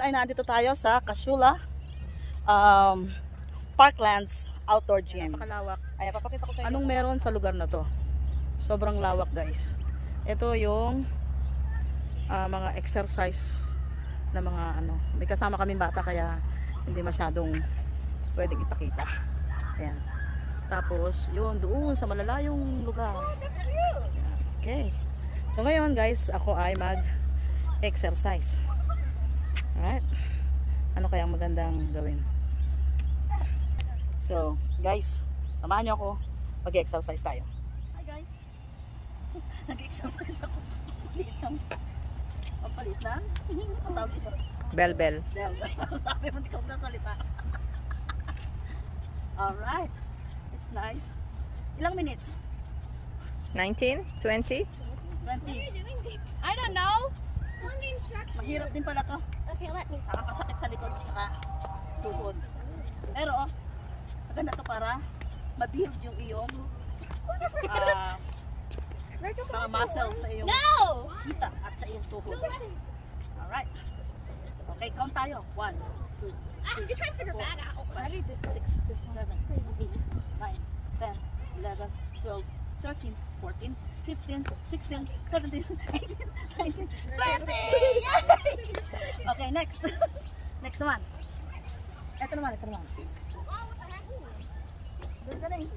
ay nandito tayo sa Casula Parklands Outdoor Gym. Napakalawak. Ayan, papakita ko sa inyo. Anong meron sa lugar na to? Sobrang lawak, guys. Ito yung mga exercise na mga ano. May kasama kaming bata kaya hindi masyadong pwedeng ipakita. Ayan. Tapos, yun, doon sa malalayong lugar. Okay. So, ngayon, guys, ako ay mag-exercise. Alright. Ano kayang magandang gawin? So, guys, samahan nyo ako. Mag-exercise tayo. Hi, guys. Nag-exercise ako. Papalit lang. Papalit lang? Ang tawag dito. Bell. Sabi mo, hindi ka magsasalita. Alright. It's nice. Ilang minutes? 19? 20? 20. I don't know. Mahirap din pala to. Okay, let me. Nakakasakit sa likod at saka tuhod. Pero, maganda to para ma-build yung iyong mga muscles sa iyong kita at sa iyong tuhod. Alright. Okay, count tayo. 1, 2, 3, You're trying to figure 4, that out. 5, 6, 7, 8, 9, 10, 11, 12, 13, 14, 15, 16, 17, 18, 19, 20! Yay! Okay, next. Next naman. Ito naman. Doon ka na eh.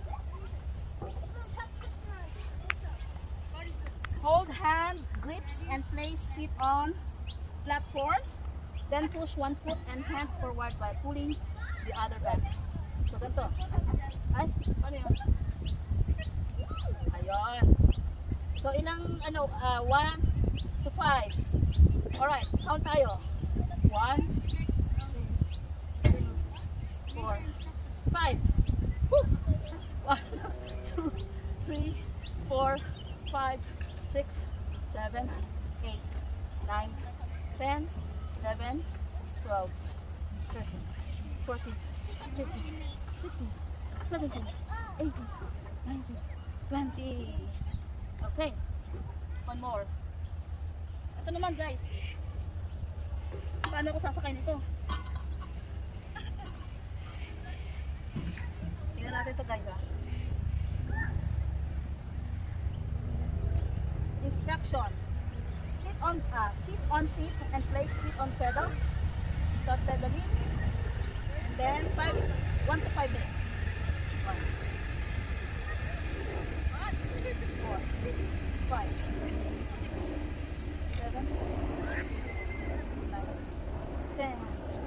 Hold hand grips and place feet on platforms. Then push one foot and hand forward by pulling the other back. So, ganito. Ay, ano yun? Ayun. So, ilang, 1 to 5. Alright, count tayo. 1, 2, 3, 4, 5. Woo! 1, 2, 3, 4, 5, 6, 7, 8, 9, 10, 11, 12, 13, 14, 15, 16, 17, 18, 19, 20. Okay. One more. Ito naman, guys. Paano ko sasakay nito? Tingnan natin ito, guys, ha. Instruction. Sit on seat and place feet on pedals. Start pedaling. And then 1 to 5 minutes. 1, 4, 5, 6, 7, 8, 9, 10,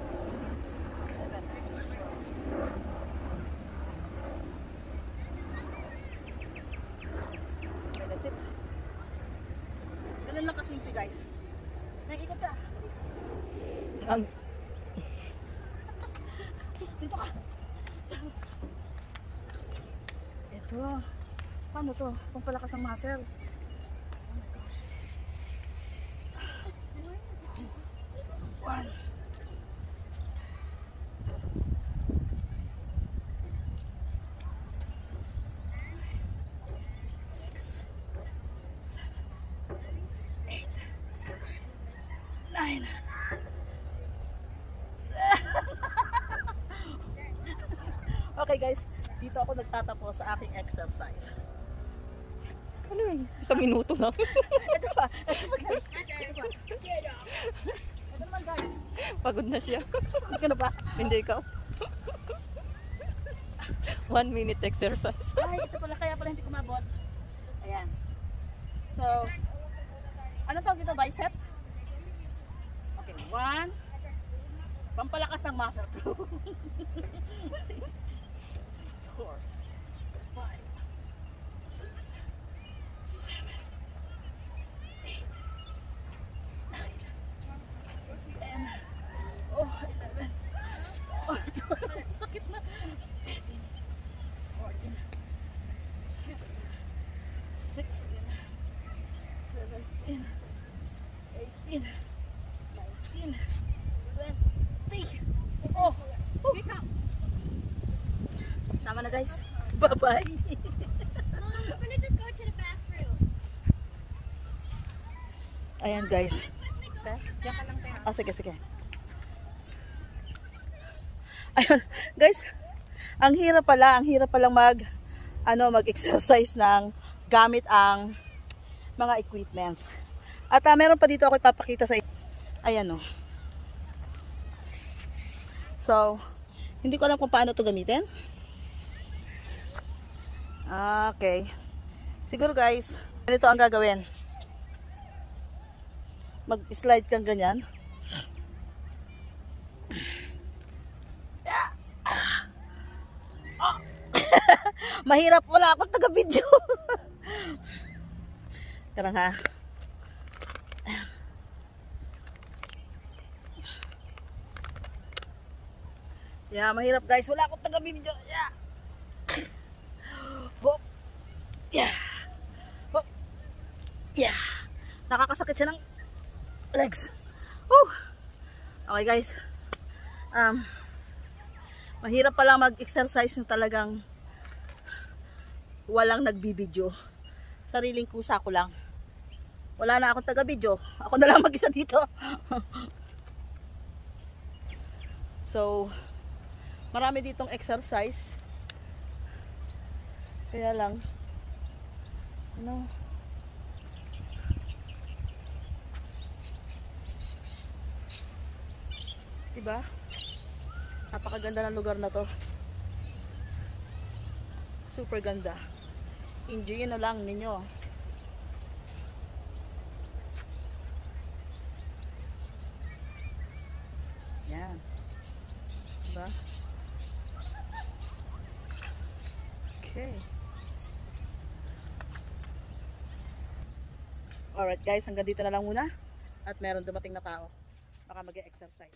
11. Okay, that's it. Ganun lang kasimple, guys. Nag-ikot ka. Dito ka. Ito. Paano to? Pampalakas ng muscle. Oh my gosh. 1, 6, 7, 8, 9. Okay, guys, dito ako nagtatapos sa aking exercise. Ano yun? Isang minuto lang. Ito pa guys. Ito naman, guys. Pagod na siya. Hindi ka na ba? Hindi ikaw. 1 minute exercise. Ay, ito pala, kaya pala hindi kumabot. Ayan. So, ano tawag ito? Bicep? Okay, 1. Pampalakas ng muscle. 4, 5, 6, 7, 8, 9, 10. Oh, 11. Oh, 12. Sakit na. 13, 14, 15, 16, 17, 18, 19, 20. Oh! Tama na, guys. Bye-bye. Mom, we're gonna just go to the bathroom. Ayan, guys. Diyan ka lang tayo. Sige. Ayun, guys, ang hirap palang mag-exercise ng gamit ang mga equipments. At meron pa dito ako ipapakita sa inyo. Ayan o. So, hindi ko alam kung paano ito gamitin. Okay. Siguro guys, ganito ang gagawin. Mag-slide kang ganyan. Mahirap, wala akong taga-video. Karang ha. Yeah, mahirap guys, wala akong taga-video. Yeah. Hop. Yeah. Hop. Yeah. Nakakasakit siya ng legs. Woo. Okay guys. Mahirap pala mag-exercise yung talagang walang nagbibideo. Sariling kusa ko lang. Wala na akong taga-video. Ako na lang mag-isa dito. So, marami ditong exercise. Kaya lang, ano, diba? Napakaganda ng lugar na to. Super ganda. Enjoy na lang ninyo. Yan. Diba? Okay. Alright guys, hanggang dito na lang muna. At meron dumating na tao. Baka mag-exercise.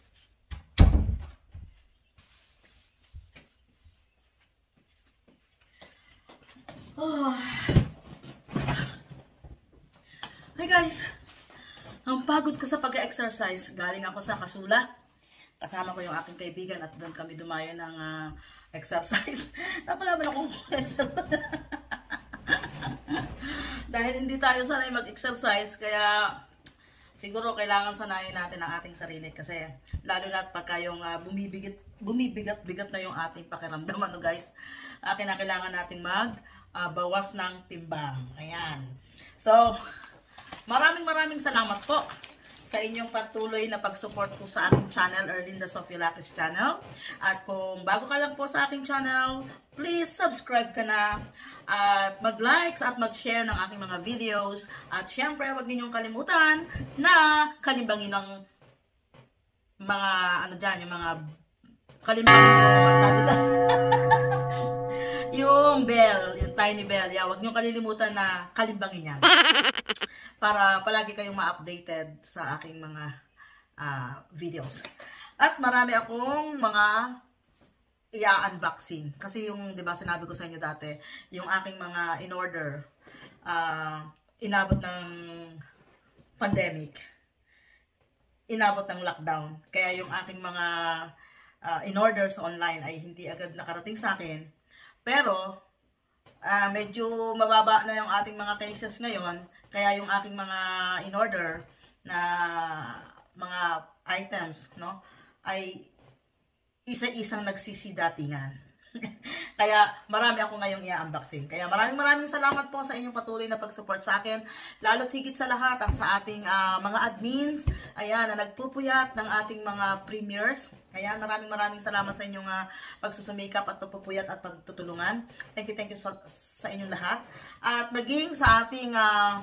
Oh. Hi guys. Ang pagod ko sa pag-exercise. Galing ako sa Kasula. Kasama ko yung aking kaibigan at doon kami dumayo ng exercise. Napalaban akong exercise. Dahil hindi tayo sanay mag-exercise, kaya siguro kailangan sanayin natin ang ating sarili. Kasi lalo na pagka yung bumibigat-bigat na yung ating pakiramdam, ano guys, kinakailangan nating bawas ng timbang. Ayan. So, maraming salamat po sa inyong patuloy na pag-support po sa aking channel, Erlinda Sofiolakis channel. At kung bago ka lang po sa aking channel, please subscribe ka na at mag-likes at mag-share ng aking mga videos. At syempre, huwag ninyong kalimutan na kalimbangin ng mga ano dyan, yung mga kalimbangin yung bell, yung tiny bell. Yeah, huwag niyong kalilimutan na kalimbangin yan. Para palagi kayong ma-updated sa aking mga videos. At marami akong mga i-unboxing. Kasi yung, di ba, sinabi ko sa inyo dati, yung aking mga in-order, inabot ng pandemic. Inabot ng lockdown. Kaya yung aking mga in-order sa online ay hindi agad nakarating sa akin. Pero, medyo mababa na yung ating mga cases ngayon. Kaya yung aking mga in-order na mga items, no, ay isa-isang nagsisidatingan. Kaya marami ako ngayong i-unboxing. Kaya maraming salamat po sa inyong patuloy na pag-support sa akin. Lalo't higit sa lahat ang sa ating mga admins, ayan, na nagpupuyat ng ating mga premiers. Ayan, maraming salamat sa inyong pagsusumikap at pagpupuyat at pagtutulungan. Thank you sa inyong lahat. At maging sa ating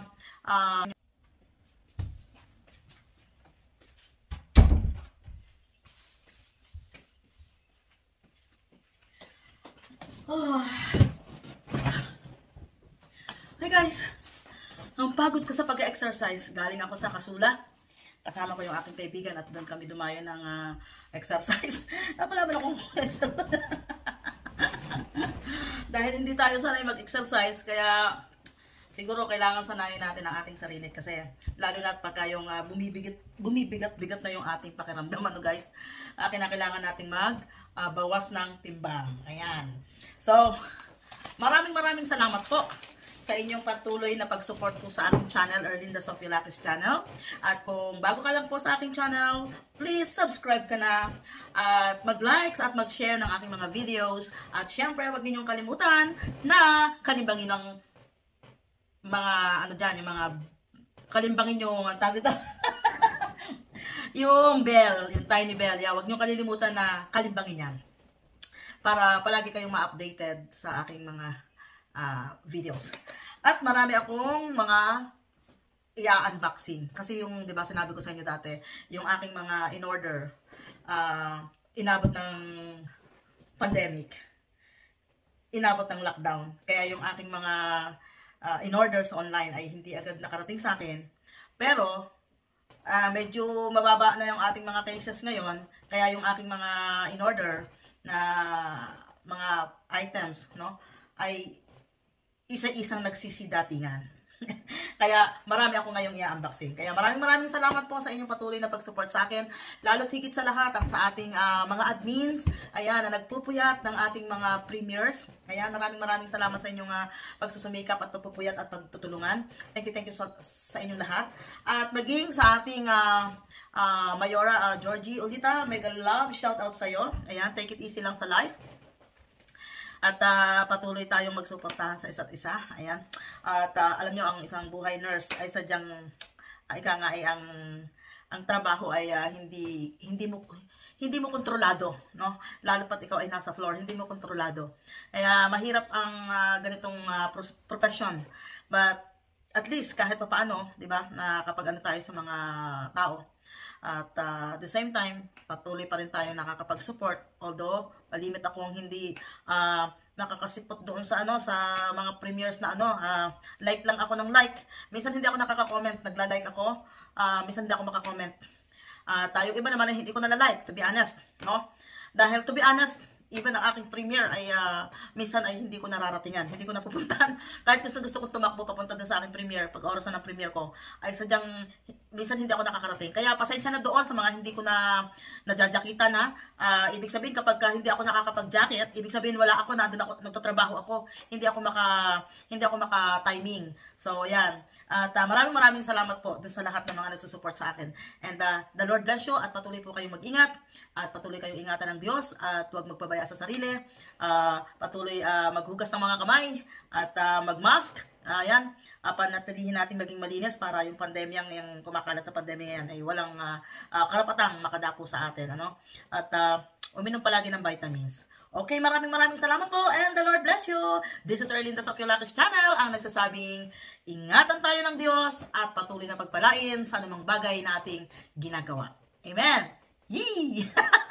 Hi guys. Ang pagod ko sa pag-exercise. Galing ako sa Kasula. Kasama ko yung aking kaibigan at doon kami dumayo ng exercise. Napalaban akong exercise. Dahil hindi tayo sanay mag-exercise, kaya siguro kailangan sanayin natin ang ating sarili. Kasi lalo na pagka yung bumibigat-bigat na yung ating pakiramdam, ano guys, kinakailangan nating bawas ng timbang. Ayan. So, maraming salamat po sa inyong patuloy na pag-support po sa aking channel, Erlinda Sofiolakis channel. At kung bago ka lang po sa aking channel, please subscribe ka na at mag-likes at mag-share ng aking mga videos. At syempre, huwag ninyong kalimutan na kalimbangin ng mga ano dyan, yung mga kalimbangin yung tawag dito. Yung bell, yung tiny bell. Yeah, huwag niyo kalilimutan na kalimbangin yan. Para palagi kayong ma-updated sa aking mga videos. At marami akong mga i-unboxing. Kasi yung, di ba, sinabi ko sa inyo dati, yung aking mga in-order, inabot ng pandemic. Inabot ng lockdown. Kaya yung aking mga in-order sa online ay hindi agad nakarating sa akin. Pero, medyo mababa na yung ating mga cases ngayon. Kaya yung aking mga in-order na mga items, no, ay isa-isang nagsisidatingan. Kaya marami ako ngayong i-unboxing. Kaya maraming salamat po sa inyong patuloy na pag-support sa akin. Lalo't higit sa lahat ang sa ating mga admins, ayan, na nagpupuyat ng ating mga premiers. Kaya maraming salamat sa inyong pagsusumikap at pagpupuyat at pagtutulungan. Thank you sa inyong lahat. At maging sa ating Mayora Georgie Ulita, mega love, shout out sa iyo. Ayan, take it easy lang sa life. At patuloy tayong magsuportahan sa isa't isa. Ayan. At alam nyo, ang isang buhay nurse ay sadyang ika nga ay ang trabaho ay hindi mo kontrolado, no? Lalo pat ikaw ay nasa floor, hindi mo kontrolado. Kaya mahirap ang ganitong profession. But at least kahit papaano, 'di ba? Na kapag ano tayo sa mga tao. At at the same time, patuloy pa rin tayo nakakapag-support. Although, malimit akong hindi nakakasipot doon sa sa mga premiers na like lang ako ng like. Minsan hindi ako nakaka-comment, nagla-like ako. Minsan hindi ako maka-comment. Tayo iba naman ay hindi ko na-like, to be honest, no? Dahil to be honest, even ang aking premiere ay minsan ay hindi ko nararatingan, hindi ko napupuntahan. Kahit gusto kong tumakbo papunta dun sa aking premiere, pag orasan ng premiere ko, ay sadyang minsan hindi ako nakakarating. Kaya pasensya na doon sa mga hindi ko na najajakita na. Ibig sabihin kapag hindi ako nakakapag-jacket, ibig sabihin wala ako, nandun ako, nagtatrabaho ako, hindi ako maka-timing. So, yan. At maraming salamat po dun sa lahat ng mga nagsusupport sa akin. And the Lord bless you at patuloy po kayong mag-ingat at patuloy kayong ingatan ng Diyos at huwag magpabaya sa sarili. Patuloy maghugas ng mga kamay at mag-mask. Ayan, panatilihin natin maging malinis para yung pandemyang, yung kumakalat na pandemya yan ay walang karapatang makadapo sa atin. At uminom palagi ng vitamins. Okay, maraming salamat po and the Lord bless you. This is Erlinda Sofiolakis channel, ang nagsasabing ingatan tayo ng Diyos at patuloy na pagpalain sa anumang bagay na ating ginagawa. Amen! Yee!